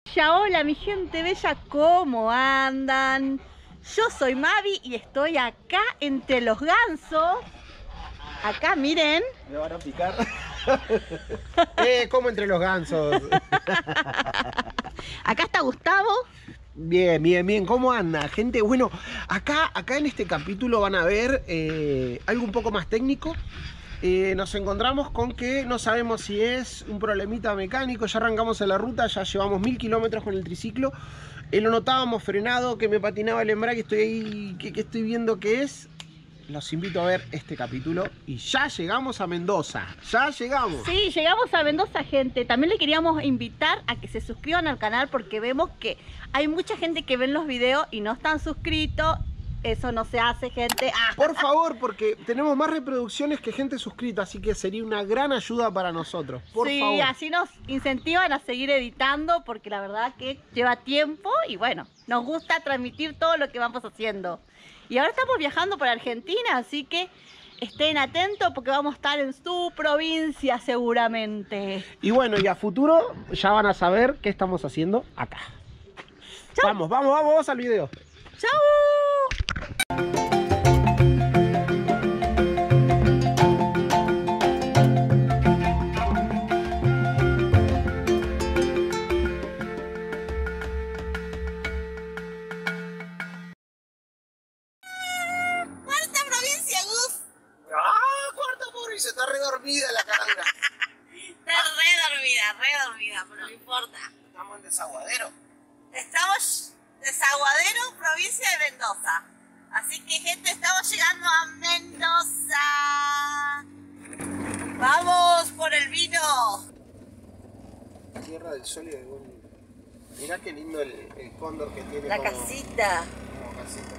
Ya, hola mi gente bella, ¿cómo andan? Yo soy Mavi y estoy acá entre los gansos. Acá, miren. Me van a picar. Como entre los gansos. Acá está Gustavo. Bien, bien, bien. ¿Cómo anda, gente? Bueno, acá en este capítulo van a ver algo un poco más técnico. Nos encontramos con que no sabemos si es un problemita mecánico. Ya arrancamos en la ruta, ya llevamos 1000 kilómetros con el triciclo. Lo notábamos frenado, que me patinaba el embrague. Estoy ahí, que estoy viendo qué es. Los invito a ver este capítulo y ya llegamos a Mendoza. Ya llegamos. Sí, llegamos a Mendoza, gente. También le queríamos invitar a que se suscriban al canal porque vemos que hay mucha gente que ven los videos y no están suscritos. Eso no se hace, gente. Por favor, porque tenemos más reproducciones que gente suscrita, así que sería una gran ayuda para nosotros. Por favor. Sí, así nos incentivan a seguir editando porque la verdad que lleva tiempo y bueno, nos gusta transmitir todo lo que vamos haciendo. Y ahora estamos viajando por Argentina, así que estén atentos porque vamos a estar en su provincia seguramente. Y bueno, y a futuro ya van a saber qué estamos haciendo acá. ¡Chau! Vamos al video. ¡Chau! Se está redormida la carrera. Está re dormida, pero no importa. Estamos en Desaguadero. Estamos en Desaguadero, provincia de Mendoza. Así que, gente, estamos llegando a Mendoza. ¡Vamos por el vino! Tierra del Sol y del Buen. Mirá qué lindo el cóndor que tiene. La como casita. casita.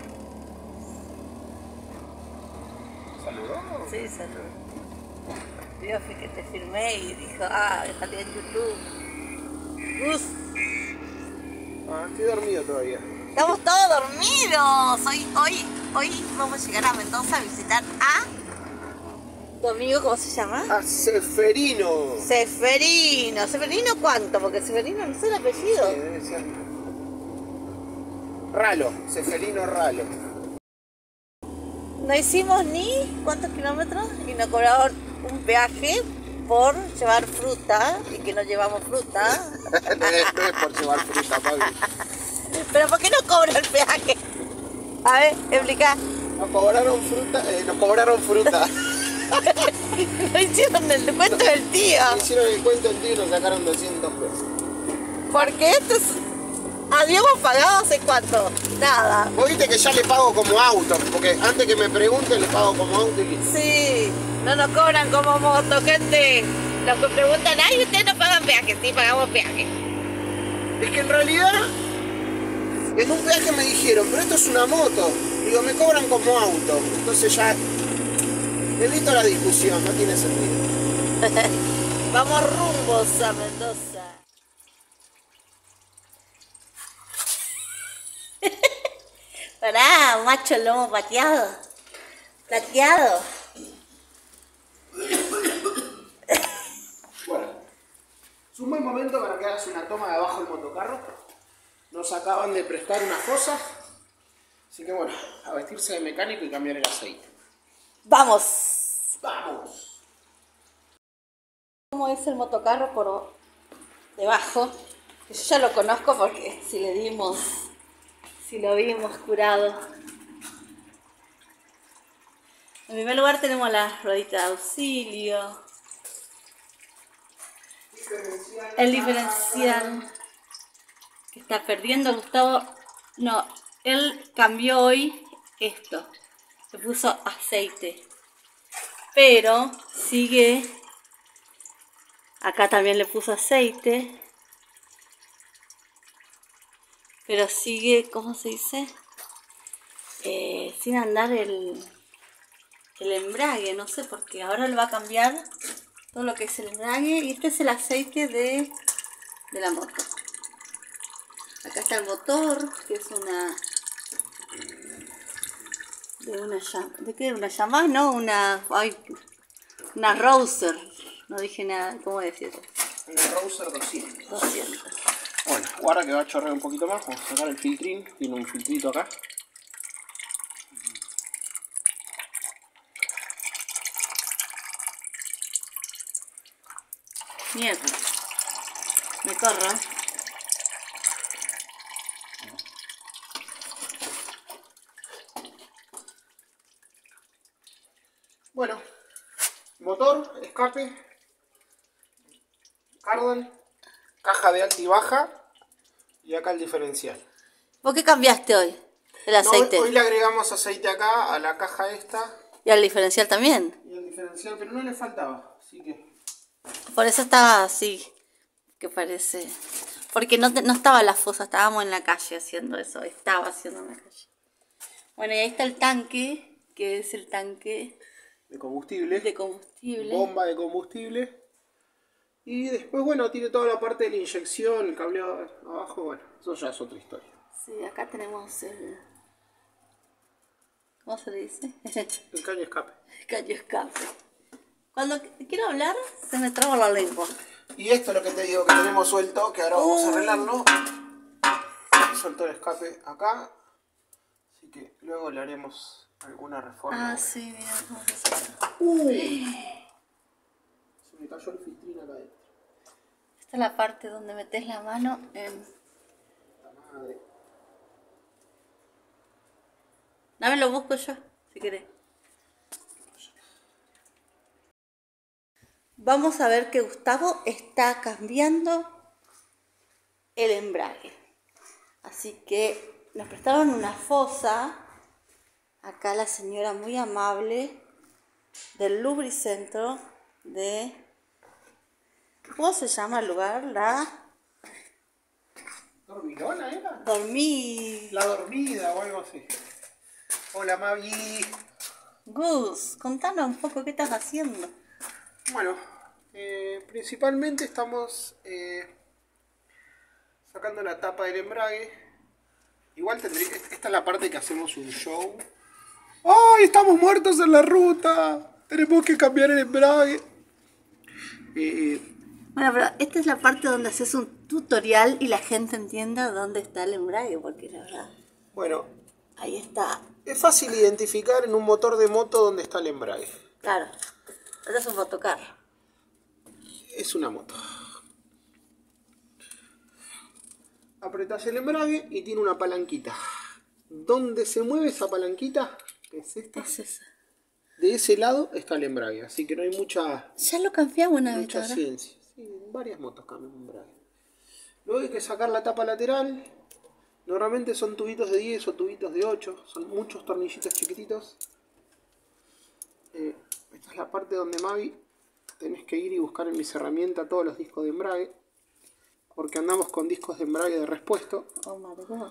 ¿Saludó? Sí, salud. Yo fui que te filmé y dijo, déjate en YouTube. Gus. Estoy dormido todavía. Estamos todos dormidos. Hoy vamos a llegar a Mendoza a visitar a tu amigo, ¿cómo se llama? A Seferino. Seferino. ¿Seferino cuánto? Porque Seferino no sé el apellido. Sí, debe ser. Ralo. Seferino Ralo. No hicimos ni cuántos kilómetros y nos cobraron un peaje por llevar fruta y que no llevamos fruta. No es por llevar fruta, Pablo. ¿Pero por qué no cobra el peaje? A ver, explica. Nos cobraron fruta. No hicieron el cuento del tío. Hicieron el cuento del tío y nos sacaron 200 pesos. Porque esto es... Habíamos pagado hace cuánto. Nada. Vos viste que ya le pago como auto, porque antes que me pregunten le pago como auto y listo. Sí, no nos cobran como moto, gente. Los que preguntan, ay, ustedes no pagan peaje. Sí, pagamos peaje. Es que en realidad, en un peaje me dijeron, pero esto es una moto. Digo, me cobran como auto. Entonces ya evito la discusión, no tiene sentido. Vamos rumbos a Mendoza. Pará, macho lomo plateado. Bueno, es un buen momento para que hagas una toma de abajo del motocarro. Nos acaban de prestar una cosa. Así que bueno, a vestirse de mecánico y cambiar el aceite. ¡Vamos! ¡Vamos! ¿Cómo es el motocarro por debajo? Yo ya lo conozco porque si lo vimos curado. En primer lugar tenemos la ruedita de auxilio. El diferencial que está perdiendo Gustavo. No, él cambió hoy esto. Le puso aceite. Pero sigue. Acá también le puso aceite. Pero sigue, ¿cómo se dice? Sin andar el embrague, no sé, porque ahora le va a cambiar todo lo que es el embrague. Y este es el aceite de la moto. Acá está el motor, que es una ¿de qué? ¿Una Yamaha? No, una Rouser. No dije nada, ¿cómo decirlo? Una Rouser 200. 200. Bueno, Guarda que va a chorrear un poquito más. Vamos a sacar el filtrín. Tiene un filtrito acá. Mierda. Me corro. Bueno, motor, escape, cardan, caja de alta y baja y acá el diferencial. ¿Vos qué cambiaste hoy? El aceite. No, hoy le agregamos aceite acá a la caja esta. Y al diferencial también. Y al diferencial, pero no le faltaba, así que... Por eso estaba así, que parece... Porque no estaba la fosa, estábamos en la calle haciendo eso, estaba haciendo en la calle. Bueno, y ahí está el tanque, que es el tanque... De combustible. De combustible. Bomba de combustible. Y después, bueno, tiene toda la parte de la inyección, el cableado abajo, bueno, eso ya es otra historia. Sí, acá tenemos el... ¿Cómo se le dice? El caño escape. El caño escape. Cuando quiero hablar, se me traba la lengua. Y esto es lo que te digo, que tenemos suelto, que ahora vamos a arreglarlo. Suelto el escape acá. Así que luego le haremos alguna reforma. Ah, sí, mira, vamos a hacer. Se me cayó el filtrín acá adentro. Esta es la parte donde metes la mano en... La madre. Dame, lo busco yo, si querés. Vamos a ver que Gustavo está cambiando el embrague. Así que nos prestaron una fosa. Acá la señora muy amable del Lubricentro de... ¿Cómo se llama el lugar? La... ¿Dormilona era? Dormí... La dormida o algo así. Hola Mavi. Gus, contanos un poco qué estás haciendo. Bueno, principalmente estamos sacando la tapa del embrague. Igual esta es la parte que hacemos un show. ¡Ay, estamos muertos en la ruta! Tenemos que cambiar el embrague. Bueno, pero esta es la parte donde haces un tutorial y la gente entienda dónde está el embrague, porque la verdad... Bueno, ahí está. es fácil identificar en un motor de moto dónde está el embrague. Claro, este es un motocarro. Es una moto. Apretás el embrague y tiene una palanquita. ¿Dónde se mueve esa palanquita? Es esta. Es esa. De ese lado está el embrague, así que no hay mucha Ya lo cambiamos una vez, ¿verdad? ciencia. Sí, en varias motos cambian embrague. Luego hay que sacar la tapa lateral. Normalmente son tubitos de 10 o tubitos de 8. Son muchos tornillitos chiquititos. Esta es la parte donde Mavi tenés que ir y buscar en mis herramientas todos los discos de embrague. Porque andamos con discos de embrague de repuesto. Oh my God.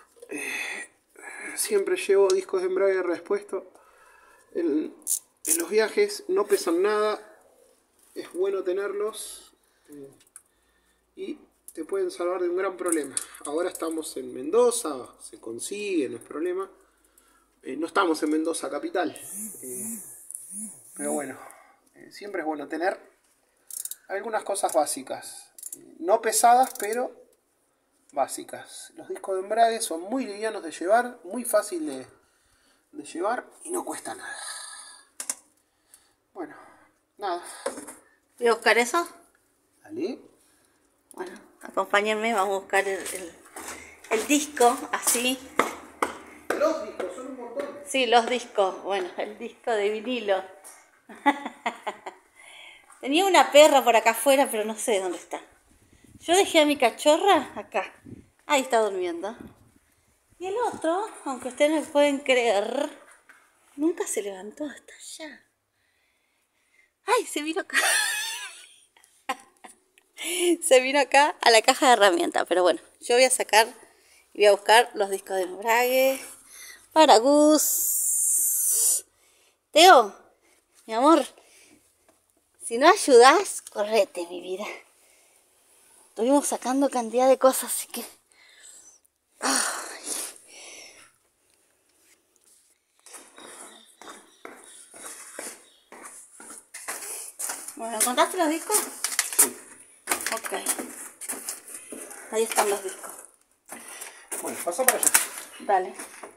Siempre llevo discos de embrague de repuesto. En los viajes no pesan nada. Es bueno tenerlos. Y te pueden salvar de un gran problema. Ahora estamos en Mendoza. Se consigue, no es problema. No estamos en Mendoza capital. Pero bueno. Siempre es bueno tener algunas cosas básicas. No pesadas, pero básicas. Los discos de embrague son muy livianos de llevar, muy fácil de llevar y no cuesta nada. Bueno, nada. ¿Voy a buscar eso? Dale. Bueno, acompáñenme, vamos a buscar el disco, así. Los discos son un montón. Sí, los discos. Bueno, el disco de vinilo. Tenía una perra por acá afuera, pero no sé dónde está. Yo dejé a mi cachorra acá. Ahí está durmiendo. Y el otro, aunque ustedes no pueden creer, nunca se levantó hasta allá. ¡Ay! Se vino acá. Se vino acá a la caja de herramientas. Pero bueno, yo voy a sacar y voy a buscar los discos de embrague para Gus. Teo, mi amor, si no ayudas, correte, mi vida. Estuvimos sacando cantidad de cosas, así que... Ay. Bueno, ¿encontraste los discos? Sí. Ok. Ahí están los discos. Bueno, pasa para allá. Dale.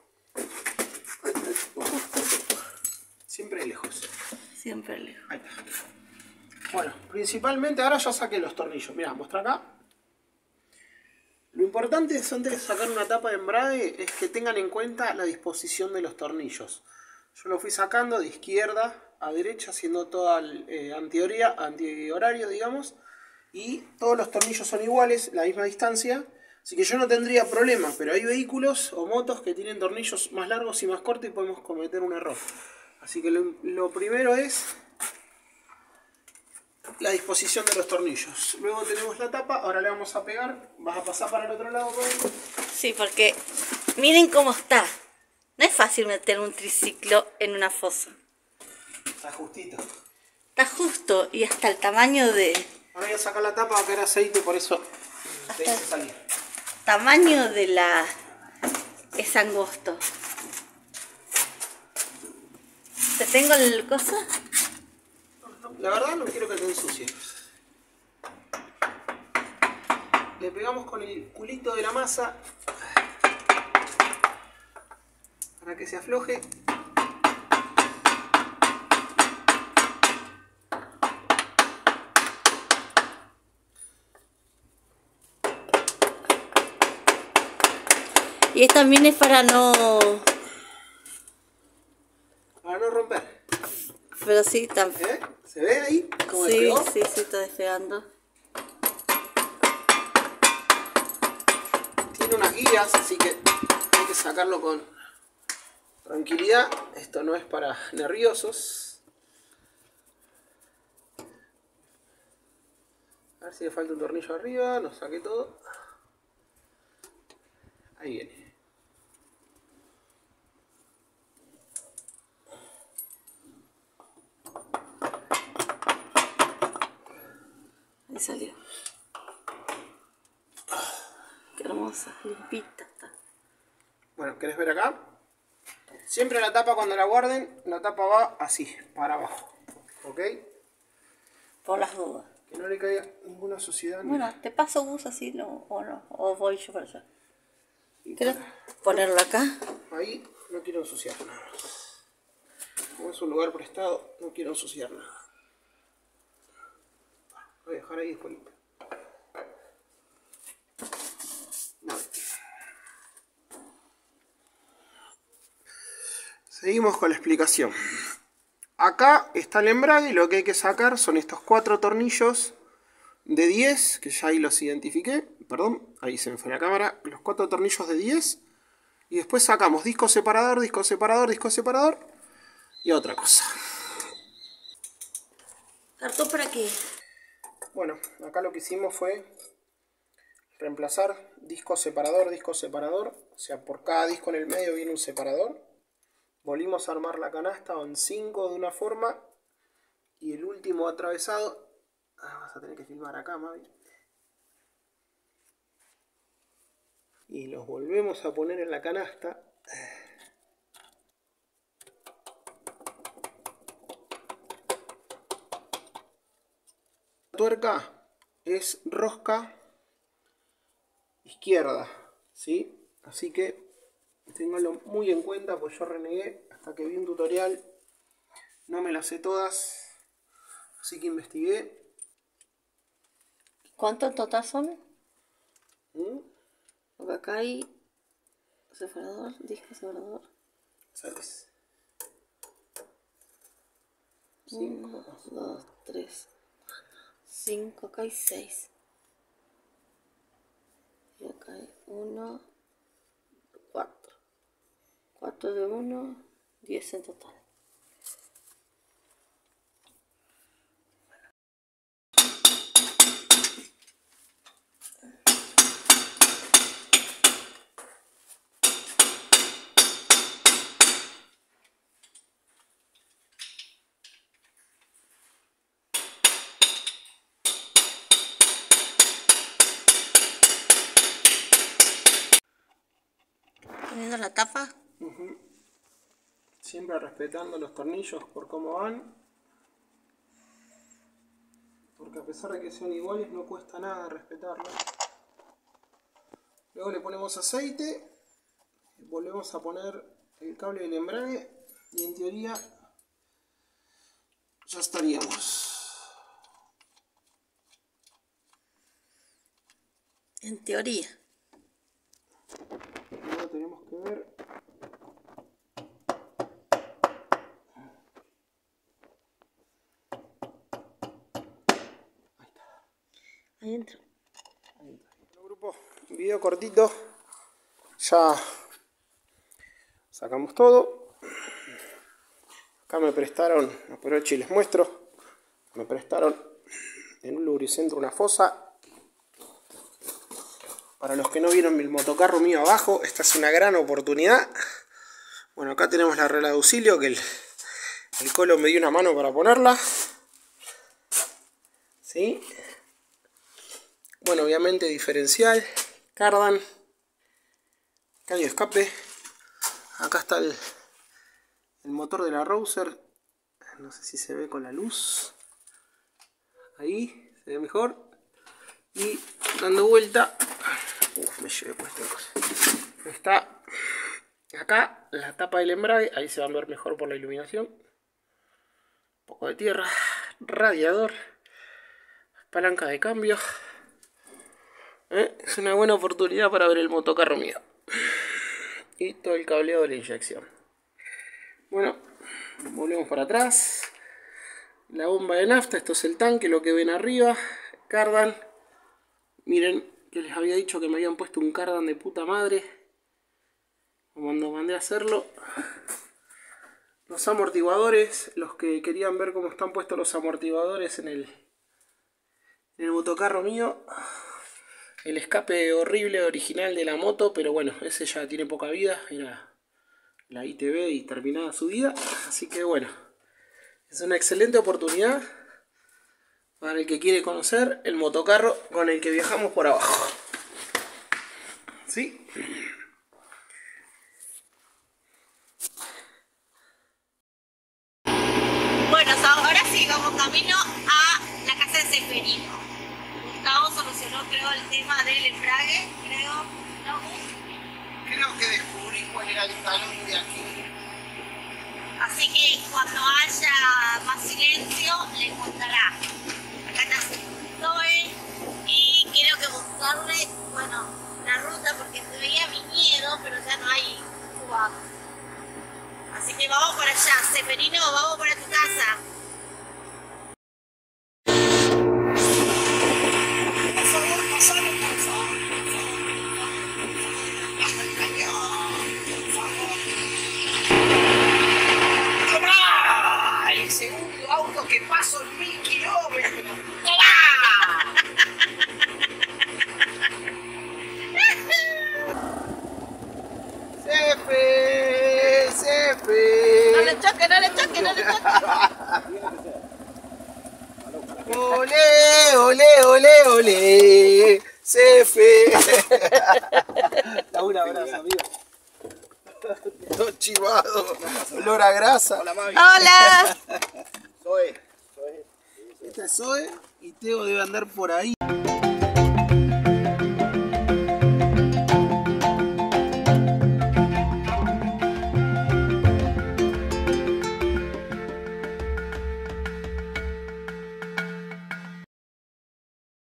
Siempre lejos. Siempre lejos. Ahí está. Bueno, principalmente ahora ya saqué los tornillos. Mirá, muestra acá. Lo importante es, antes de sacar una tapa de embrague, es que tengan en cuenta la disposición de los tornillos. Yo lo fui sacando de izquierda a derecha, haciendo todo el antihorario, digamos. Y todos los tornillos son iguales, la misma distancia. Así que yo no tendría problema, pero hay vehículos o motos que tienen tornillos más largos y más cortos y podemos cometer un error. Así que lo primero es la disposición de los tornillos. Luego tenemos la tapa, ahora le vamos a pegar. ¿Vas a pasar para el otro lado, Rodrigo? Sí, porque miren cómo está. No es fácil meter un triciclo en una fosa. Está justito. Está justo y hasta el tamaño de... Ahora voy a sacar la tapa, va a caer aceite, por eso te hice salir. Tamaño de la... es angosto. ¿Te tengo el coso? La verdad no quiero que te ensucies. Le pegamos con el culito de la masa para que se afloje. Y también es para no romper. Pero sí, también. ¿Eh? ¿Se ve ahí? ¿Cómo Sí, despegó? sí, está despegando. Tiene unas guías, así que hay que sacarlo con tranquilidad. Esto no es para nerviosos. A ver si le falta un tornillo arriba. Lo saqué todo. Ahí viene. Ahí salió. Qué hermosa, limpita está. Bueno, ¿querés ver acá? Siempre la tapa, cuando la guarden, la tapa va así, para abajo. ¿Ok? Por las dudas. Que no le caiga ninguna suciedad. Bueno, te paso bus así, no, o no, o voy yo para allá. ¿Quieres ponerlo acá? Ahí no quiero ensuciar nada. Como es un lugar prestado, no quiero ensuciar nada. Voy a dejar ahí después. Vale. Seguimos con la explicación. Acá está el embrague y lo que hay que sacar son estos 4 tornillos de 10, que ya ahí los identifiqué. Perdón, ahí se me fue la cámara. Los 4 tornillos de 10. Y después sacamos disco separador, disco separador, disco separador y otra cosa. ¿Cartón para qué? Bueno, acá lo que hicimos fue reemplazar disco separador, disco separador. O sea, por cada disco en el medio viene un separador. Volvimos a armar la canasta en 5 de una forma. Y el último atravesado. Vas a tener que filmar acá, Mavi. Y los volvemos a poner en la canasta. La tuerca es rosca izquierda, ¿sí? Así que ténganlo muy en cuenta, pues yo renegué hasta que vi un tutorial. No me las sé todas, así que investigué. ¿Cuánto en total son? ¿Mm? Acá hay separador, disco separador. ¿Sabes? 1, 2, 3, 5, acá hay 6. Y acá hay 1, 4. 4 de 1, 10 en total. Poniendo la tapa. Siempre respetando los tornillos por cómo van. Porque a pesar de que sean iguales, no cuesta nada respetarlos. Luego le ponemos aceite, volvemos a poner el cable del embrague y en teoría ya estaríamos. En teoría. Ahora tenemos que ver. Ahí está. Ahí entra. Bueno, grupo, un video cortito. Ya sacamos todo. Acá me prestaron, aprovecho y les muestro. Me prestaron en un lubricentro una fosa. Para los que no vieron el motocarro mío abajo, esta es una gran oportunidad. Bueno, acá tenemos la regla de auxilio que el Colo me dio una mano para ponerla. ¿Sí? Bueno, obviamente diferencial, cardan, caño de escape. Acá está el motor de la Rouser. No sé si se ve con la luz. Ahí se ve mejor. Y dando vuelta. Me llevé puesta cosa. Está acá la tapa del embrague. Ahí se va a ver mejor por la iluminación. Un poco de tierra. Radiador. Palanca de cambio. Es una buena oportunidad para ver el motocarro mío. Y todo el cableado de la inyección. Bueno, volvemos para atrás. La bomba de nafta, esto es el tanque, lo que ven arriba. Cardan. Miren que les había dicho que me habían puesto un cardan de puta madre. Cuando mandé a hacerlo. Los amortiguadores, los que querían ver cómo están puestos los amortiguadores en el motocarro mío. El escape horrible original de la moto, pero bueno, ese ya tiene poca vida. Era la ITV y terminada su vida. Así que bueno, es una excelente oportunidad para el que quiere conocer el motocarro con el que viajamos por abajo. ¿Sí? Bueno, ahora sí vamos camino a la casa de Seferino. Gustavo solucionó, creo, el tema del embrague, creo, ¿no? Creo que descubrí cuál era el talón de aquí. Así que cuando haya más silencio, le contará. Acá está Zoe y quiero que mostrarle, bueno, la ruta porque se veía viñedo, pero ya no hay cuba. Así que vamos para allá, Seferino, vamos para tu casa. El segundo auto que paso en 1000 kilómetros. ¡Cefe! ¡Cefe! No le choque, no le choque, no le choque. ¡Olé, olé, olé, olé! ¡Cefe! Un abrazo, amigo. Todo chivado, olor a grasa. Hola. Zoe. Esta es Zoe y Teo debe andar por ahí.